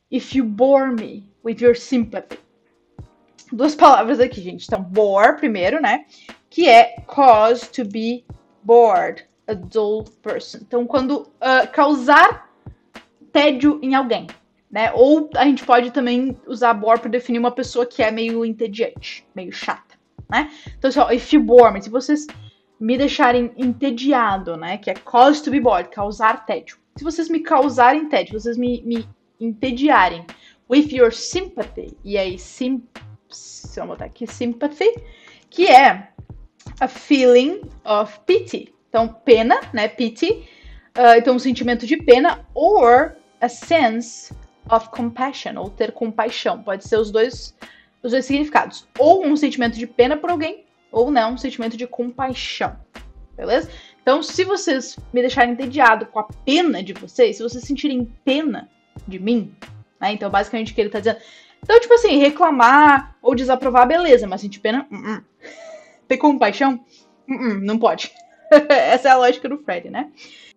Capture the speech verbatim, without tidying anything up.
if you bore me with your sympathy. Duas palavras aqui, gente. Então, bore, primeiro, né? Que é cause to be bored, a dull person. Então, quando uh, causar tédio em alguém, né? Ou a gente pode também usar bore para definir uma pessoa que é meio entediante, meio chata, né? Então, assim, ó, if you bore me, se vocês me deixarem entediado, né? Que é cause to be bored, causar tédio. Se vocês me causarem tédio, vocês me, me entediarem with your sympathy, e aí, sim, se eu botar aqui, sympathy, que é a feeling of pity. Então, pena, né? Pity. Uh, então, um sentimento de pena. Or a sense of compassion. Ou ter compaixão. Pode ser os dois, os dois significados. Ou um sentimento de pena por alguém. Ou não, um sentimento de compaixão. Beleza? Então, se vocês me deixarem entediado com a pena de vocês, se vocês sentirem pena de mim, né? Então, basicamente, o que ele tá dizendo... Então, tipo assim, reclamar ou desaprovar, beleza. Mas sentir pena... Uh -uh. Ter compaixão? Uh -uh, não pode. Essa é a lógica do Fred, né?